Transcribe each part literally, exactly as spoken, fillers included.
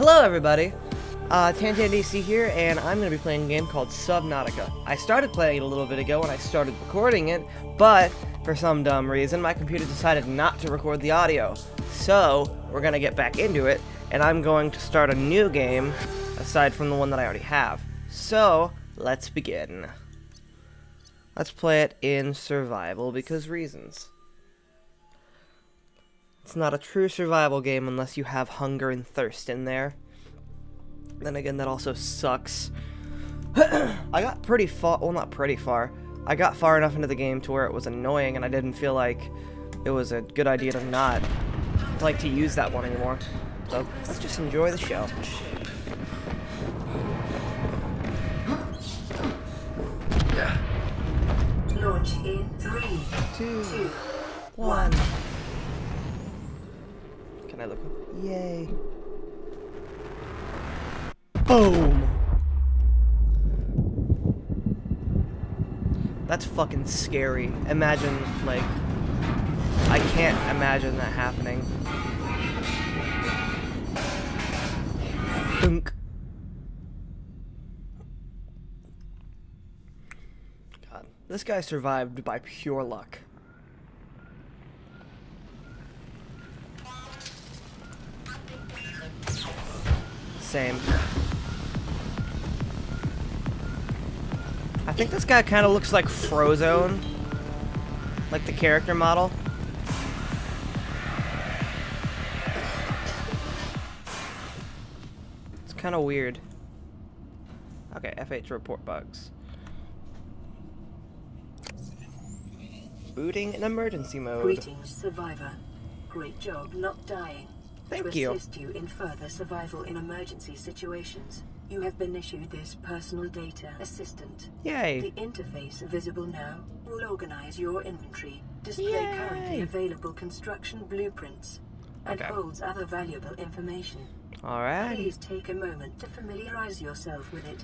Hello everybody, uh, TanTanDC here, and I'm going to be playing a game called Subnautica. I started playing it a little bit ago when I started recording it, but for some dumb reason my computer decided not to record the audio. So, we're going to get back into it, and I'm going to start a new game, aside from the one that I already have. So, let's begin. Let's play it in survival, because reasons. It's not a true survival game unless you have hunger and thirst in there. Then again, that also sucks. I got pretty far, well not pretty far, I got far enough into the game to where it was annoying and I didn't feel like it was a good idea to not like to use that one anymore. So, let's just enjoy the show. Launch in three, Two, two, one. Can I look up? Yay. Boom! That's fucking scary. Imagine, like, I can't imagine that happening. Thunk. God, this guy survived by pure luck. Same. I think this guy kind of looks like Frozone, like the character model. It's kind of weird. Okay, F eight to report bugs. Booting in emergency mode. Greetings, survivor. Great job not dying. Thank to you. assist you in further survival in emergency situations, you have been issued this personal data assistant. Yay. The interface visible now will organize your inventory, display Yay. currently available construction blueprints, and Okay. holds other valuable information. Alright. Please take a moment to familiarize yourself with it.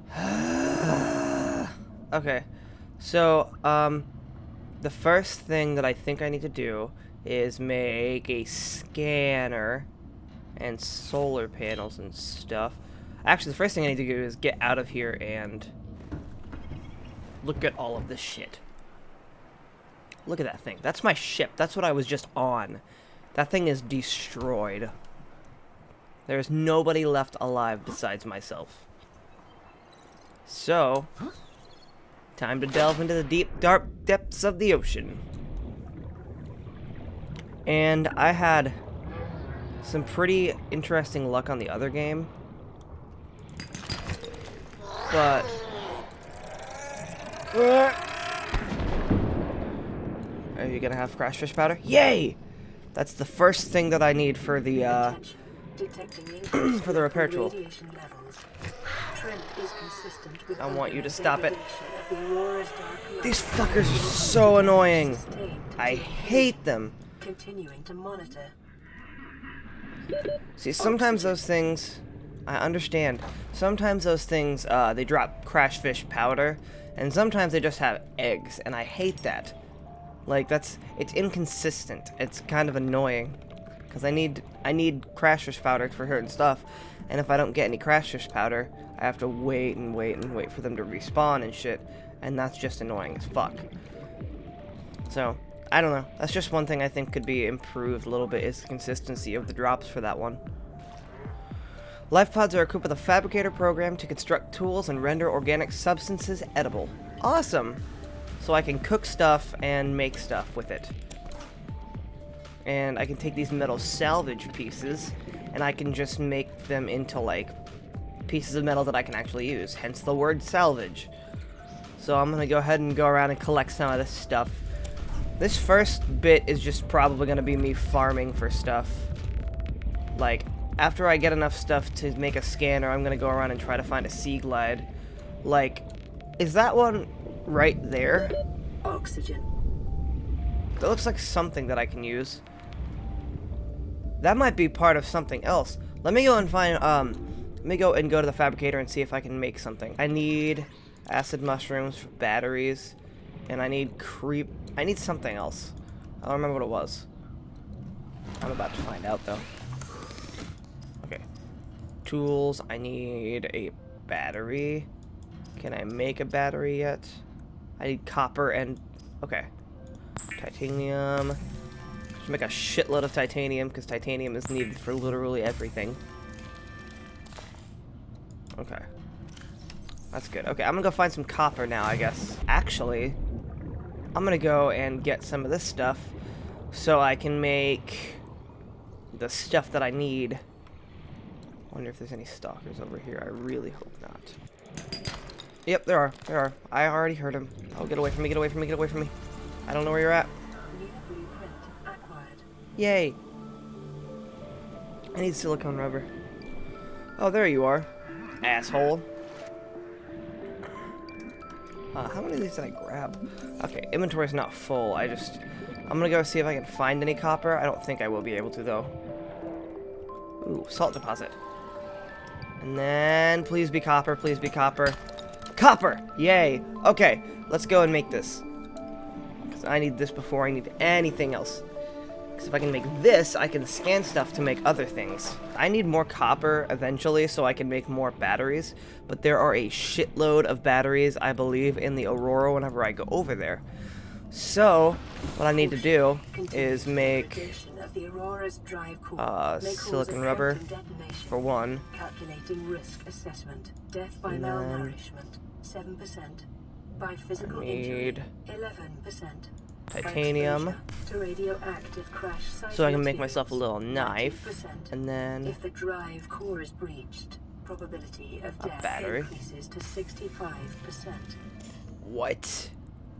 Okay, so, um, the first thing that I think I need to do is make a scanner and solar panels and stuff. Actually, the first thing I need to do is get out of here and look at all of this shit. Look at that thing. That's my ship. That's what I was just on. That thing is destroyed. There's nobody left alive besides myself. So, time to delve into the deep, dark depths of the ocean. And I had some pretty interesting luck on the other game. But... Are you gonna have crash fish powder? Yay! That's the first thing that I need for the, uh... for the repair tool. I want you to stop it. These fuckers are so annoying. I hate them. Continuing to monitor. See, sometimes those things, I understand. Sometimes those things, uh, they drop crash fish powder, and sometimes they just have eggs, and I hate that. Like, that's, it's inconsistent. It's kind of annoying, because I need, I need crash fish powder for certain stuff, and if I don't get any crash fish powder, I have to wait and wait and wait for them to respawn and shit, and that's just annoying as fuck. So, I don't know. That's just one thing I think could be improved a little bit, is the consistency of the drops for that one. Life pods are equipped with a fabricator program to construct tools and render organic substances edible. Awesome! So I can cook stuff and make stuff with it. And I can take these metal salvage pieces, and I can just make them into, like, pieces of metal that I can actually use. Hence the word salvage. So I'm gonna go ahead and go around and collect some of this stuff. This first bit is just probably going to be me farming for stuff. Like, after I get enough stuff to make a scanner, I'm going to go around and try to find a sea glide. Like, is that one right there? Oxygen. That looks like something that I can use. That might be part of something else. Let me go and find, um, let me go and go to the fabricator and see if I can make something. I need acid mushrooms for batteries. And I need creep... I need something else. I don't remember what it was. I'm about to find out, though. Okay. tools. I need a battery. Can I make a battery yet? I need copper and... Okay. Titanium. Should make a shitload of titanium, because titanium is needed for literally everything. Okay. That's good. Okay, I'm gonna go find some copper now, I guess. Actually, I'm gonna go and get some of this stuff so I can make the stuff that I need. Wonder if there's any stalkers over here. I really hope not. Yep, there are. There are. I already heard him. Oh, get away from me, get away from me, get away from me. I don't know where you're at. Yay. I need silicone rubber. Oh, there you are. Asshole. Uh, how many of these did I grab? Okay, inventory's not full. I just... I'm gonna go see if I can find any copper. I don't think I will be able to, though. Ooh, salt deposit. And then, please be copper, please be copper. Copper! Yay! Okay, let's go and make this. Because I need this before I need anything else. Because if I can make this, I can scan stuff to make other things. I need more copper eventually so I can make more batteries. But there are a shitload of batteries, I believe, in the Aurora whenever I go over there. So, what I need to do is make uh, silicon rubber for one. Calculating risk assessment. Death by malnourishment, seven percent. By physical injury, eleven percent. Titanium. To radioactive crash so I can make myself a little knife. And then if the drive core is breached, probability of a death battery. increases to sixty-five percent. What?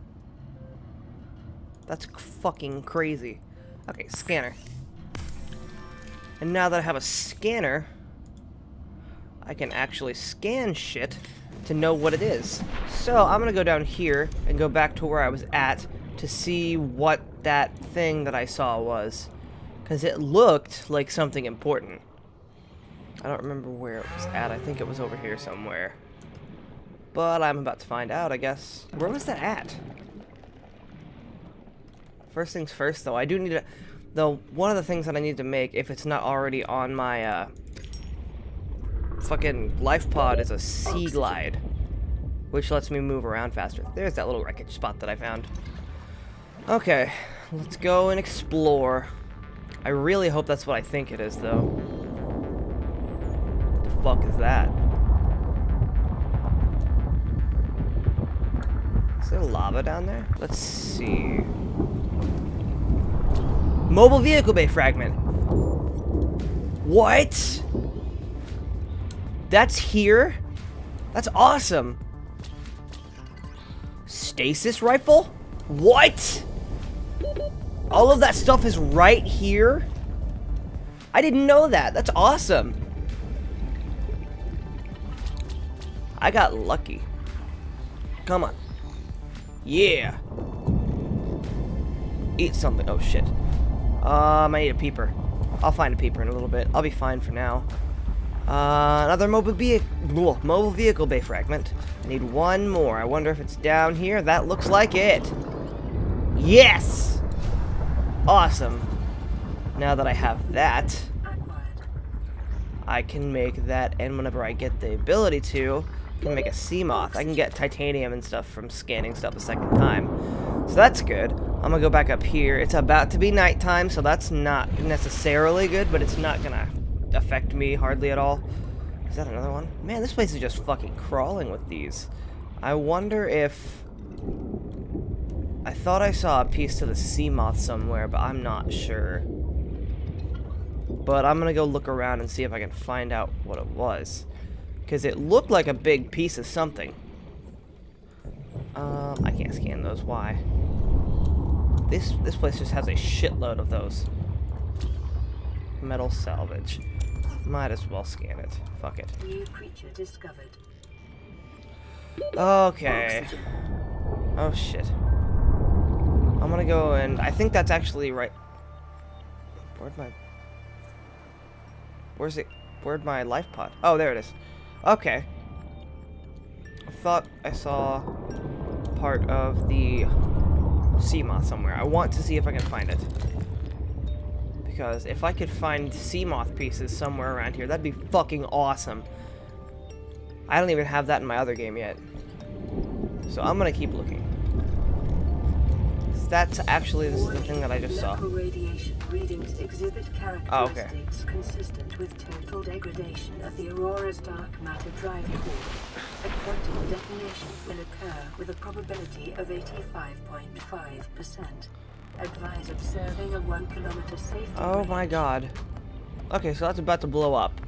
That's fucking crazy. Okay, scanner. And now that I have a scanner, I can actually scan shit to know what it is. So I'm gonna go down here and go back to where I was at to see what that thing that I saw was. Because it looked like something important. I don't remember where it was at. I think it was over here somewhere. But I'm about to find out, I guess. Where was that at? First things first, though, I do need to... Though, one of the things that I need to make, if it's not already on my, uh... fucking life pod, is a sea glide. Which lets me move around faster. There's that little wreckage spot that I found. Okay, let's go and explore. I really hope that's what I think it is, though. What the fuck is that? Is there lava down there? Let's see. Mobile vehicle bay fragment. What? That's here? That's awesome. Stasis rifle? What? All of that stuff is right here? I didn't know that. That's awesome. I got lucky. Come on. Yeah. Eat something. Oh, shit. Um, I need a peeper. I'll find a peeper in a little bit. I'll be fine for now. Uh, another mobile, ve mobile vehicle bay fragment. I need one more. I wonder if it's down here. That looks like it. Yes! Awesome. Now that I have that, I can make that, and whenever I get the ability to, I can make a sea moth. I can get titanium and stuff from scanning stuff a second time. So that's good. I'm gonna go back up here. It's about to be nighttime, so that's not necessarily good, but it's not gonna affect me hardly at all. Is that another one? Man, this place is just fucking crawling with these. I wonder if... I thought I saw a piece to the sea moth somewhere, but I'm not sure. But I'm gonna go look around and see if I can find out what it was. Because it looked like a big piece of something. Um, I can't scan those. Why? This this place just has a shitload of those. Metal salvage. Might as well scan it. Fuck it. New creature discovered. Okay. Oh shit. I'm gonna go and I think that's actually right. Where'd my Where's it? Where'd my life pod? Oh, there it is. Okay. I thought I saw part of the sea moth somewhere. I want to see if I can find it. because if I could find sea moth pieces somewhere around here, that'd be fucking awesome. I don't even have that in my other game yet. So I'm gonna keep looking. That's actually, this is the thing that I just saw. Radiation readings exhibit characteristics oh, okay. consistent with total degradation of the Aurora's dark matter drive core. A quantum detonation will occur with a probability of eighty-five point five percent. Advise observing a one kilometer safety Oh range. my god. Okay, so that's about to blow up.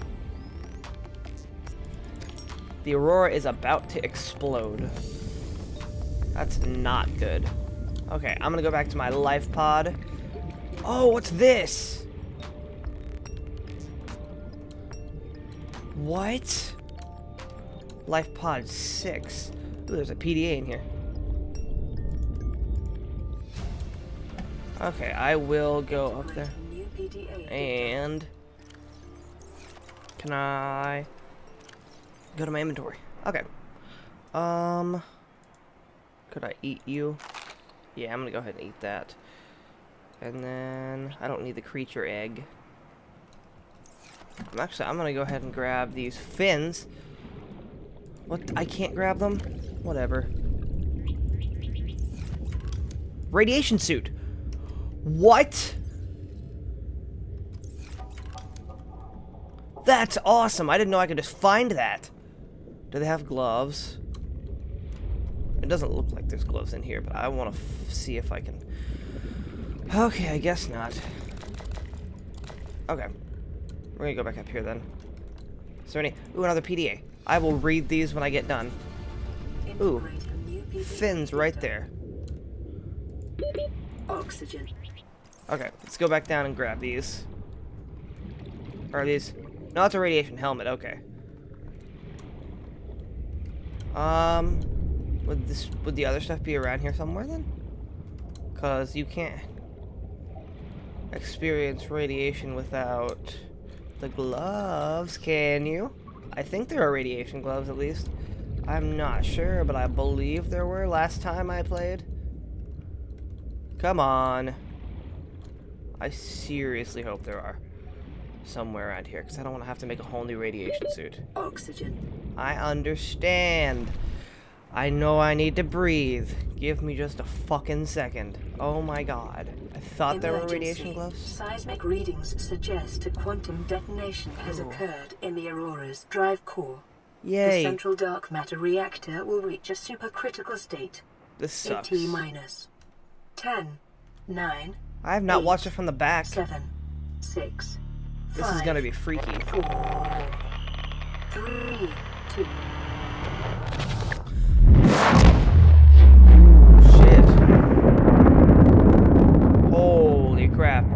The Aurora is about to explode. That's not good. Okay, I'm gonna go back to my life pod. Oh, what's this? What? Life pod six. Ooh, there's a P D A in here. Okay, I will go up there. And can I go to my inventory? Okay. Um, could I eat you? Yeah, I'm gonna go ahead and eat that. And then I don't need the creature egg. I'm actually, I'm gonna go ahead and grab these fins. What? I can't grab them? Whatever. Radiation suit. What? That's awesome. I didn't know I could just find that. Do they have gloves? It doesn't look like there's gloves in here, but I want to f see if I can. Okay, I guess not. Okay. We're gonna go back up here then. Is there any? Ooh, another P D A. I will read these when I get done. Ooh. Fins right there. Oxygen. Okay, let's go back down and grab these. Or are these? No, it's a radiation helmet. Okay. Um, would this would the other stuff be around here somewhere then? Cause you can't experience radiation without the gloves, can you? I think there are radiation gloves at least. I'm not sure, but I believe there were last time I played. Come on. I seriously hope there are somewhere around here, because I don't want to have to make a whole new radiation suit. Oxygen. I understand. I know I need to breathe. Give me just a fucking second. Oh my god. I thought there were radiation gloves. Seismic readings suggest a quantum detonation has Ooh. occurred in the Aurora's drive core. Yay. The central dark matter reactor will reach a supercritical state. This sucks. eighty minus. ten. nine. I have not eight, watched it from the back. seven. six. This five, is gonna be freaky. four. three. two. Shit. Holy crap.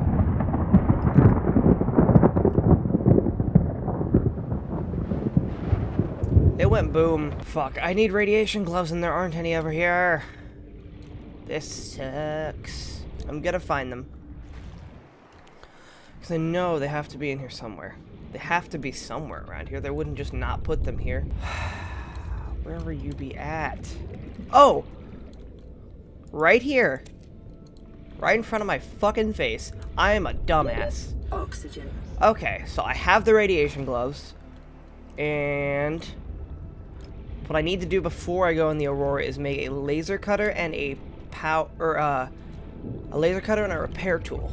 It went boom. Fuck, I need radiation gloves and there aren't any over here. This sucks. I'm gonna find them. Because I know they have to be in here somewhere. They have to be somewhere around here. They wouldn't just not put them here. Where will you be at? Oh! Right here. Right in front of my fucking face. I am a dumbass. Oxygen. Okay, so I have the radiation gloves. And what I need to do before I go in the Aurora is make a laser cutter and a pow or uh a laser cutter and a repair tool.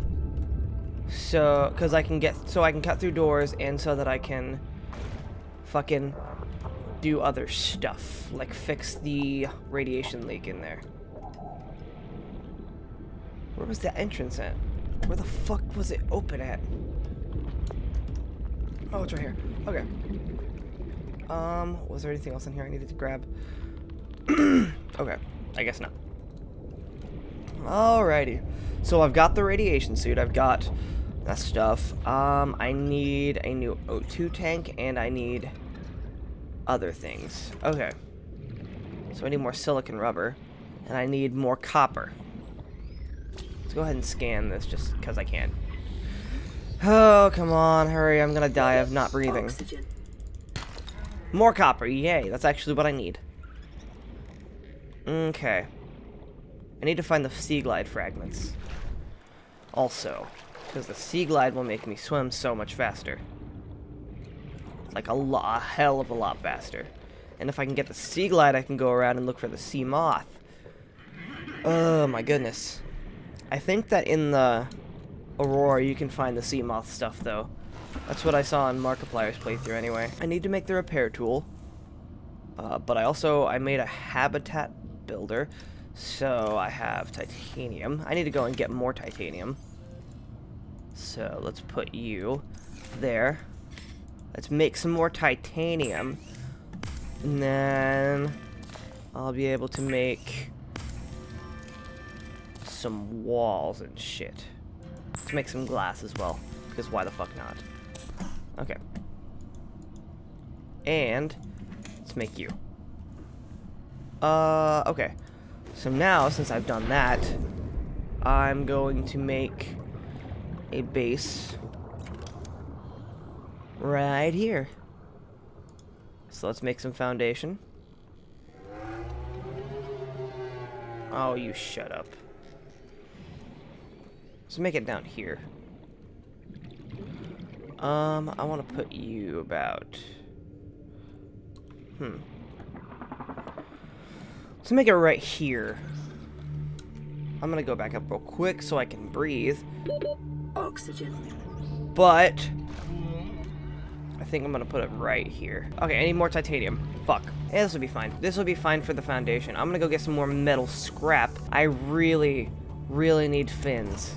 So, cuz I can get so I can cut through doors and so that I can fucking do other stuff, like fix the radiation leak in there. Where was the entrance at? Where the fuck was it open at? Oh, it's right here. Okay. Um, was there anything else in here I needed to grab? Okay, I guess not. Alrighty. So I've got the radiation suit. I've got that stuff. Um, I need a new O two tank, and I need other things. Okay. So I need more silicon rubber, and I need more copper. Let's go ahead and scan this just because I can. Oh, come on, hurry. I'm gonna die of not breathing. Oxygen. More copper, yay. That's actually what I need. Okay. I need to find the sea glide fragments. Also. Because the sea glide will make me swim so much faster. Like a, lo a hell of a lot faster. And if I can get the sea glide, I can go around and look for the sea moth. Oh my goodness. I think that in the Aurora you can find the sea moth stuff though. That's what I saw in Markiplier's playthrough anyway. I need to make the repair tool. Uh, but I also, I made a habitat builder. So I have titanium. I need to go and get more titanium. So let's put you there. Let's make some more titanium. And then I'll be able to make some walls and shit. Let's make some glass as well. Because why the fuck not? Okay. And let's make you. Uh, okay. So now, since I've done that, I'm going to make a base right here. So let's make some foundation. Oh, you shut up. Let's make it down here. Um, I want to put you about... Hmm. Let's make it right here. I'm gonna go back up real quick so I can breathe. Oxygen. But I think I'm gonna put it right here. Okay, I need more titanium. Fuck. Yeah, this will be fine. This will be fine for the foundation. I'm gonna go get some more metal scrap. I really, really need fins.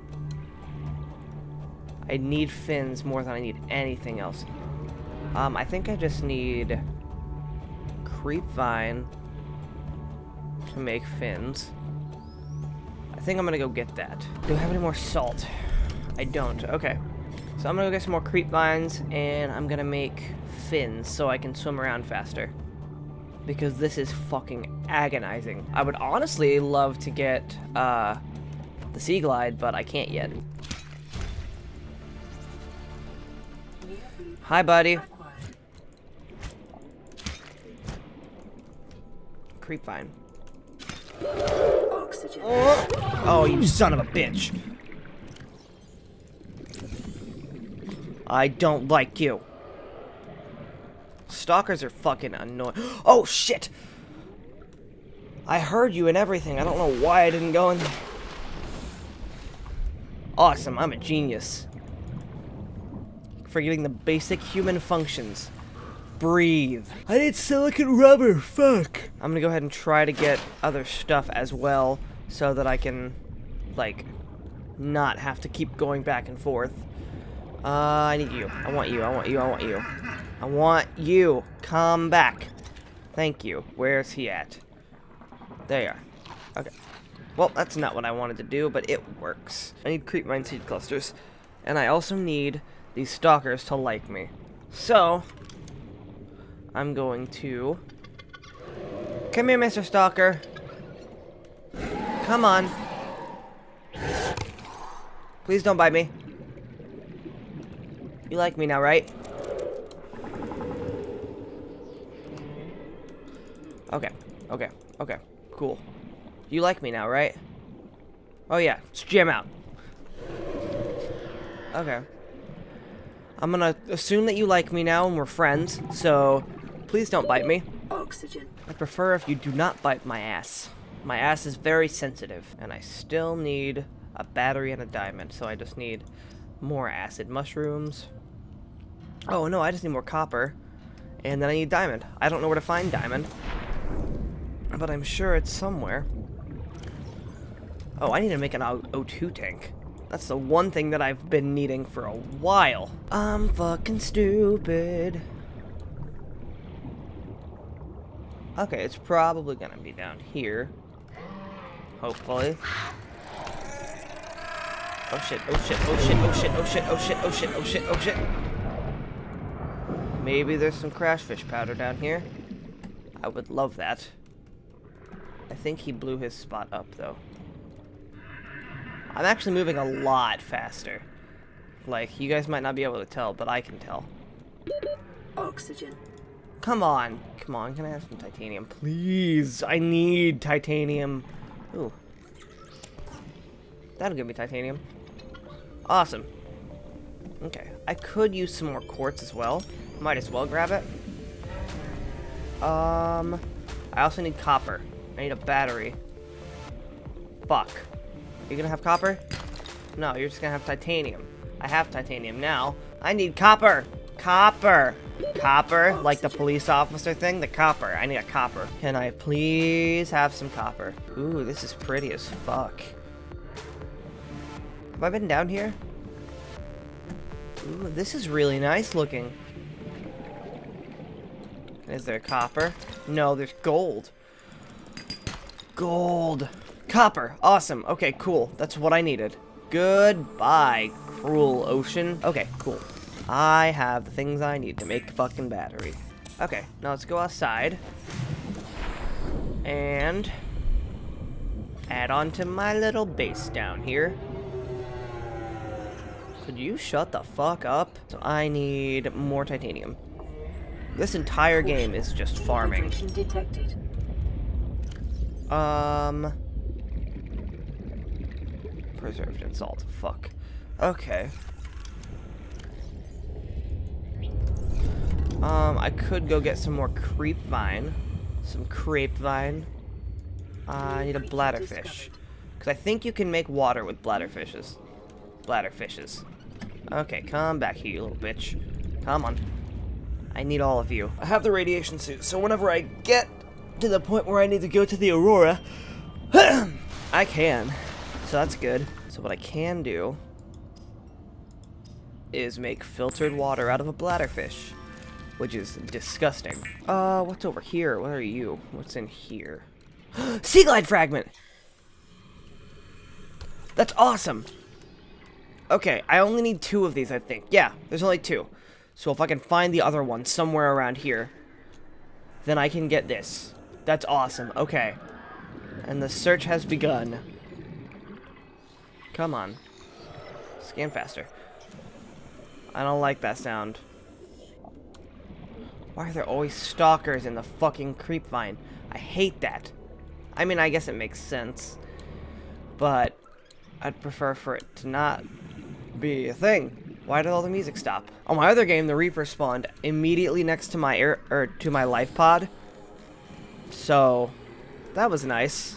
I need fins more than I need anything else. Um, I think I just need creep vine to make fins. I think I'm gonna go get that. Do I have any more salt? I don't. Okay. So I'm gonna go get some more creep vines, and I'm gonna make fins so I can swim around faster. Because this is fucking agonizing. I would honestly love to get uh, the sea glide, but I can't yet. Hi, buddy. Creep vine. Oh, oh, you son of a bitch. I don't like you. Stalkers are fucking annoying. Oh, shit! I heard you and everything. I don't know why I didn't go in. Awesome, I'm a genius. Forgetting the basic human functions. Breathe. I need silicone rubber, fuck. I'm gonna go ahead and try to get other stuff as well, so that I can, like, not have to keep going back and forth. Uh, I need you. I want you, I want you, I want you. I want you. Come back. Thank you. Where's he at? There you are. Okay. Well, that's not what I wanted to do, but it works. I need creep mine seed clusters. And I also need these stalkers to like me. So, I'm going to... Come here, Mister Stalker. Come on. Please don't bite me. You like me now, right? Okay, okay, okay, cool. You like me now, right? Oh yeah, let's jam out. Okay. I'm gonna assume that you like me now and we're friends, so please don't bite me. Oxygen. I prefer if you do not bite my ass. My ass is very sensitive, and I still need a battery and a diamond, so I just need more acid mushrooms. Oh no, I just need more copper, and then I need diamond. I don't know where to find diamond, but I'm sure it's somewhere. Oh, I need to make an O two tank. That's the one thing that I've been needing for a while. I'm fucking stupid. Okay, it's probably gonna be down here. Hopefully. Oh shit, oh shit, oh shit, oh shit, oh shit, oh shit, oh shit, oh shit, oh shit. Maybe there's some crash fish powder down here. I would love that. I think he blew his spot up though. I'm actually moving a lot faster. Like, you guys might not be able to tell, but I can tell. Oxygen. Come on. Come on, can I have some titanium? Please, I need titanium. Ooh. That'll give me titanium. Awesome. Okay, I could use some more quartz as well. Might as well grab it. Um, I also need copper. I need a battery. Fuck. You gonna have copper? No, you're just gonna have titanium. I have titanium now. I need copper! Copper! Copper, like the police officer thing, the copper. I need a copper. Can I please have some copper? Ooh, this is pretty as fuck. Have I been down here? Ooh, this is really nice looking. Is there copper? No, there's gold. Gold. Copper. Awesome. Okay, cool. That's what I needed. Goodbye, cruel ocean. Okay, cool. I have the things I need to make a fucking battery. Okay, now let's go outside. And add on to my little base down here. Could you shut the fuck up? So I need more titanium. This entire game is just farming. Um... Preserved in salt. Fuck. Okay. Um, I could go get some more creep vine. Some crepe vine. Uh, I need a bladderfish. Because I think you can make water with bladderfishes. Bladderfishes. Okay, come back here, you little bitch. Come on. I need all of you. I have the radiation suit, so whenever I get to the point where I need to go to the Aurora, I can. So that's good. So what I can do is make filtered water out of a bladderfish, which is disgusting. Uh, what's over here? What are you? What's in here? Sea glide fragment! That's awesome! Okay, I only need two of these, I think. Yeah, there's only two. So if I can find the other one somewhere around here, then I can get this. That's awesome. Okay. And the search has begun. Come on. Scan faster. I don't like that sound. Why are there always stalkers in the fucking creep vine? I hate that. I mean, I guess it makes sense. But I'd prefer for it to not be a thing. Why did all the music stop? On my other game, the Reaper spawned immediately next to my air or to my life pod. So that was nice.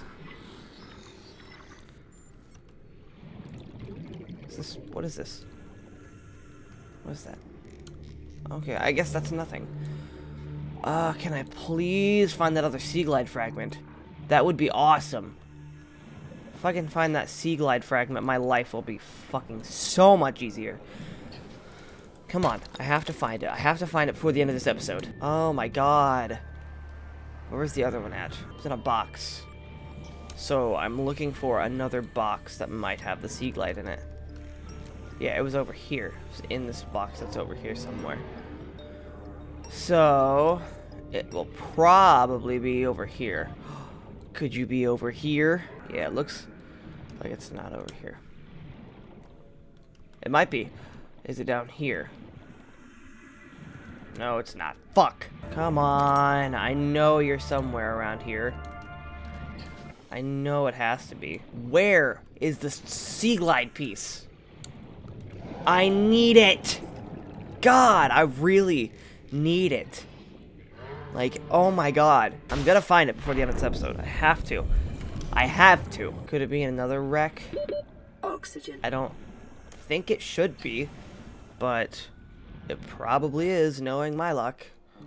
Is this, what is this? What is that? Okay, I guess that's nothing. Uh, can I please find that other sea glide fragment? That would be awesome. If I can find that sea glide fragment, my life will be fucking so much easier. Come on, I have to find it. I have to find it before the end of this episode. Oh my god. Where's the other one at? It's in a box. So I'm looking for another box that might have the sea glide in it. Yeah, it was over here. It was in this box that's over here somewhere. So it will probably be over here. Could you be over here? Yeah, it looks like it's not over here. It might be. Is it down here? No, it's not. Fuck. Come on. I know you're somewhere around here. I know it has to be. Where is the sea glide piece? I need it. God, I really need it. Like, oh my god. I'm gonna find it before the end of this episode. I have to. I have to. Could it be another wreck? Oxygen. I don't think it should be, but it probably is, knowing my luck.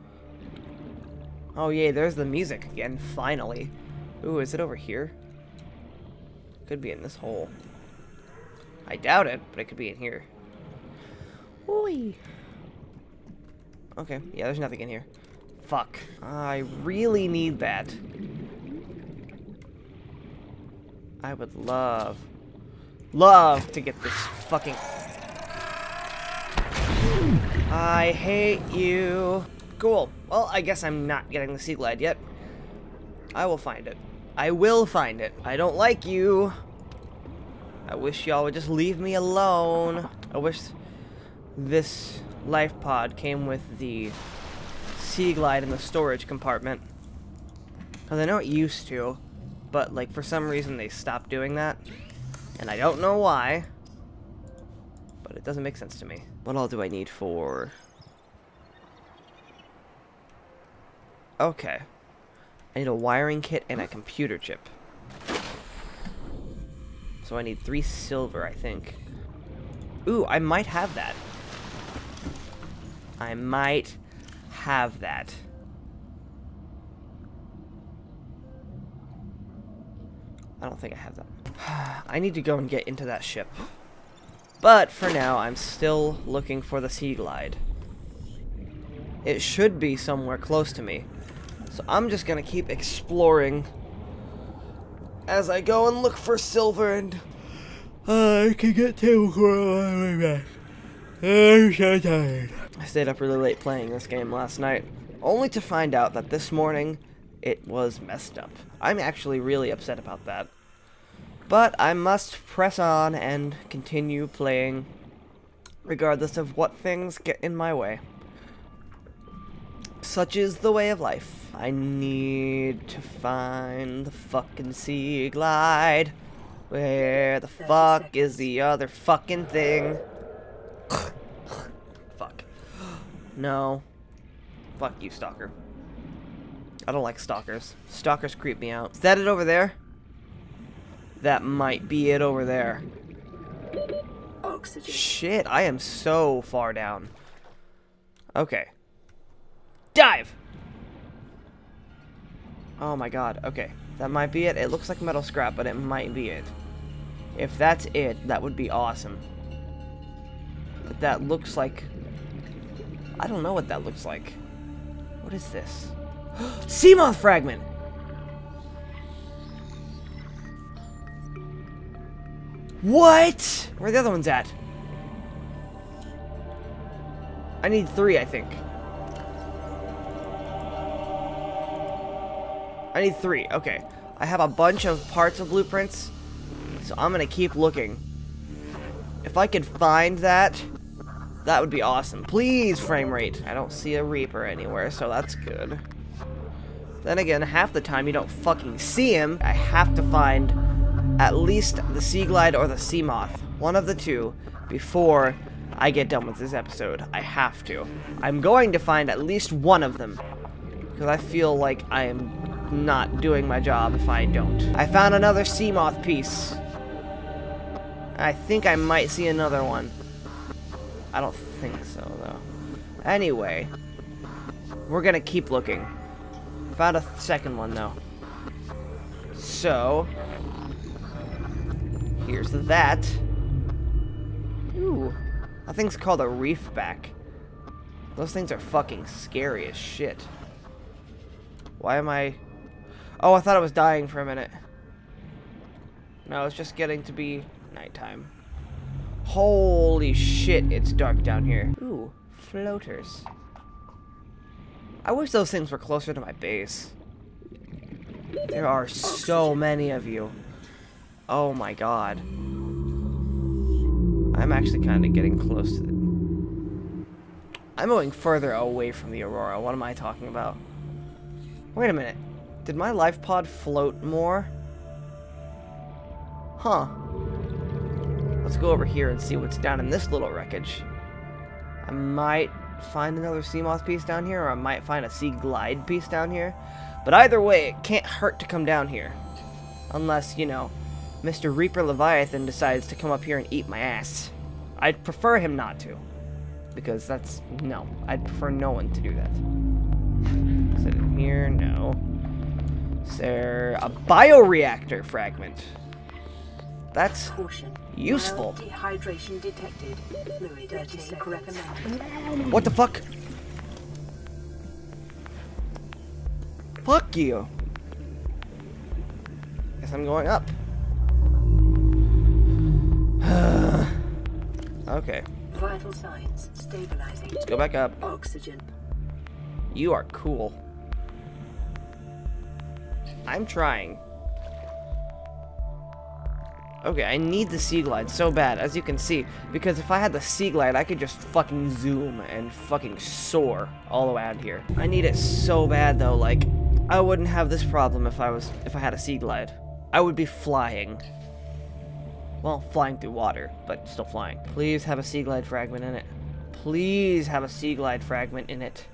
Oh yay, there's the music again, finally. Ooh, is it over here? Could be in this hole. I doubt it, but it could be in here. Oi. Okay, yeah, there's nothing in here. Fuck. I really need that. I would love, love to get this fucking... I hate you. Cool. Well, I guess I'm not getting the sea glide yet. I will find it. I will find it. I don't like you. I wish y'all would just leave me alone. I wish this life pod came with the sea glide in the storage compartment. Because I know it used to, but like for some reason they stopped doing that. And I don't know why. but it doesn't make sense to me. What all do I need for... Okay. I need a wiring kit and a computer chip. So I need three silver, I think. Ooh, I might have that. I might have that. I don't think I have that. I need to go and get into that ship. But for now, I'm still looking for the Sea Glide. It should be somewhere close to me. So I'm just gonna keep exploring as I go and look for silver, and uh, I can get to where back. I'm so tired. I stayed up really late playing this game last night, only to find out that this morning it was messed up. I'm actually really upset about that. But I must press on and continue playing, regardless of what things get in my way. Such is the way of life. I need to find the fucking Sea Glide. Where the fuck is the other fucking thing? Fuck. No. Fuck you, stalker. I don't like stalkers. Stalkers creep me out. Is that it over there? That might be it over there. Oxygen. Shit, I am so far down. Okay. Dive! Oh my god, okay. That might be it. It looks like metal scrap, but it might be it. If that's it, that would be awesome. But that looks like... I don't know what that looks like. What is this? Seamoth fragment! What? Where are the other ones at? I need three, I think. I need three. Okay. I have a bunch of parts of blueprints, so I'm gonna keep looking. If I could find that, that would be awesome. Please, frame rate. I don't see a Reaper anywhere, so that's good. Then again, half the time you don't fucking see him. I have to find at least the Sea Glide or the Seamoth. One of the two before I get done with this episode. I have to. I'm going to find at least one of them, because I feel like I am not doing my job if I don't. I found another Seamoth piece. I think I might see another one. I don't think so, though. Anyway, we're gonna keep looking. Found a second one, though. So, here's that. Ooh, that thing's called a reefback. Those things are fucking scary as shit. Why am I... Oh, I thought I was dying for a minute. No, it's just getting to be nighttime. Holy shit, it's dark down here. Ooh, floaters. I wish those things were closer to my base. There are so many of you. Oh my god. I'm actually kind of getting close to it. I'm going further away from the Aurora. What am I talking about? Wait a minute. Did my life pod float more? Huh. Let's go over here and see what's down in this little wreckage. I might find another Seamoth piece down here, or I might find a Sea Glide piece down here. But either way, it can't hurt to come down here. Unless, you know, Mister Reaper Leviathan decides to come up here and eat my ass. I'd prefer him not to. Because that's... no. I'd prefer no one to do that. Is it in here? No. Is there a bioreactor fragment? That's useful. Dehydration detected. Fluid intake recommended. What the fuck? Fuck you. Guess I'm going up. Okay. Vital signs stabilizing. Let's go back up. Oxygen. You are cool. I'm trying. Okay, I need the Sea Glide so bad, as you can see, because if I had the Sea Glide, I could just fucking zoom and fucking soar all around here. I need it so bad, though. Like, I wouldn't have this problem if I was if I had a Sea Glide. I would be flying. Well, flying through water, but still flying. Please have a sea glide fragment in it. Please have a sea glide fragment in it.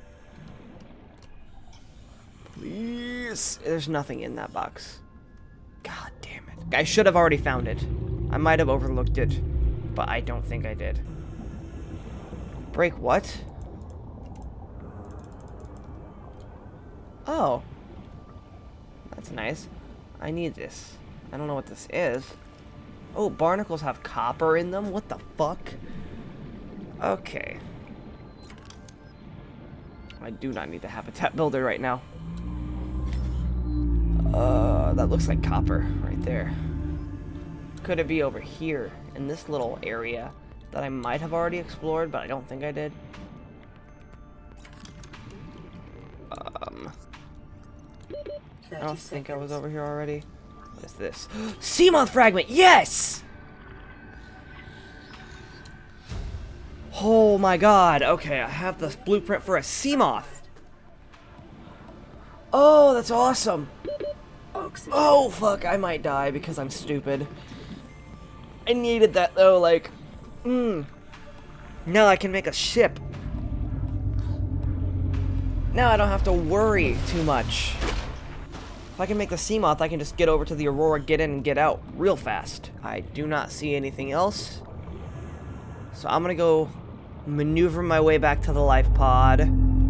Please. There's nothing in that box. God damn it. I should have already found it. I might have overlooked it, but I don't think I did. Break what? Oh. That's nice. I need this. I don't know what this is. Oh, barnacles have copper in them? What the fuck? Okay. I do not need the habitat builder right now. Uh, that looks like copper right there. Could it be over here in this little area that I might have already explored, but I don't think I did? Um, I don't think I was over here already. What is this? Seamoth fragment! Yes! Oh my god. Okay, I have the blueprint for a Seamoth. Oh, that's awesome. Oh, fuck. I might die because I'm stupid. I needed that, though. Like, mmm. Now I can make a ship. Now I don't have to worry too much. If I can make the Seamoth, I can just get over to the Aurora, get in, and get out real fast. I do not see anything else. So I'm gonna go maneuver my way back to the life pod.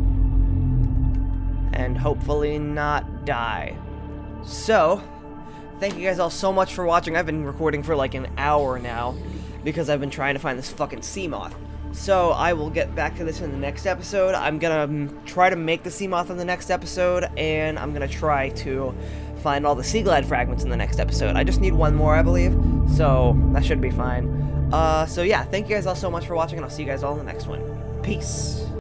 And hopefully not die. So, thank you guys all so much for watching. I've been recording for like an hour now because I've been trying to find this fucking Seamoth. So, I will get back to this in the next episode. I'm gonna um, try to make the Seamoth in the next episode, and I'm gonna try to find all the Sea Glide fragments in the next episode. I just need one more, I believe, so that should be fine. Uh, so yeah, thank you guys all so much for watching, and I'll see you guys all in the next one. Peace.